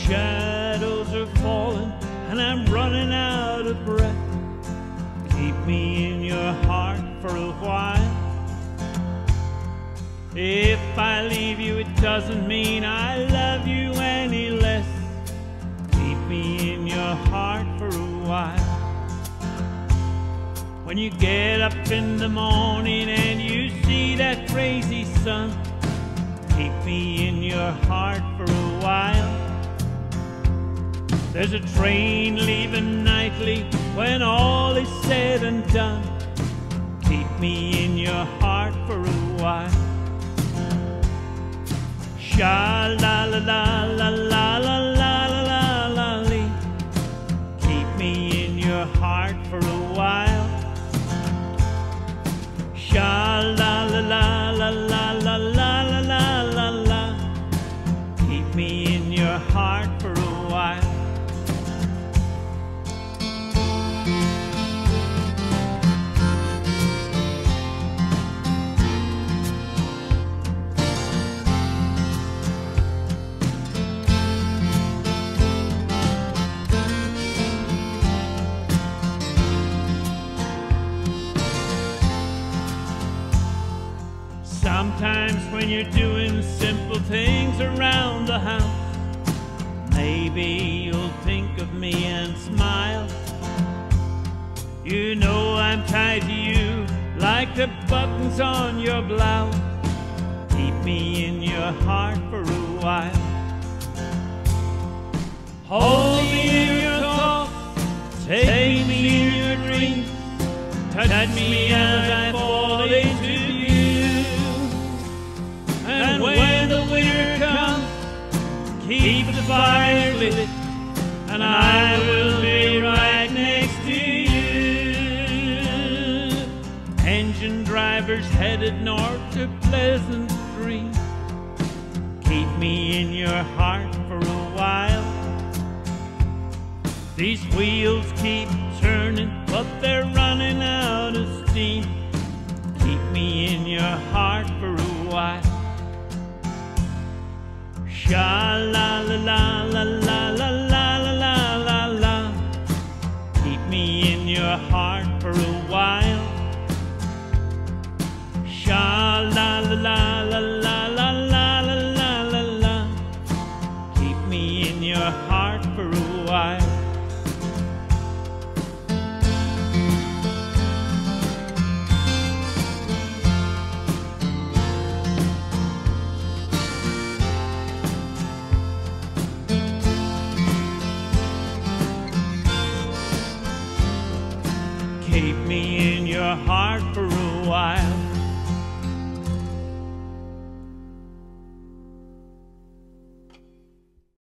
shadows are falling and I'm running out of breath. Keep me in your heart for a while. If I leave you, it doesn't mean I love you any less. Keep me in your heart for a while. When you get up in the morning and you see that crazy sun, keep me in your heart for a while. There's a train leaving nightly when all is said and done. Keep me in your heart for a while. Sha la la la la la la la la la lee. Keep me in your heart for a while. Sha la la la la la la la la la la. Keep me in your heart for a while. Sometimes when you're doing simple things around the house, maybe you'll think of me and smile. You know I'm tied to you like the buttons on your blouse. Keep me in your heart for a while. Hold me in your thoughts, take me in your dreams, touch me as I fall into you. And when the winter comes, keep the fire lit, and I will be right next to you. Engine drivers headed north to Pleasant Street, keep me in your heart for a while. These wheels keep turning, but they're running out of steam. Keep me in your heart for a while. Sha la la la la la la la la la la. Keep me in your heart for a while. Sha la la la la la la la la la la. Keep me in your heart for a while. Keep me in your heart for a while.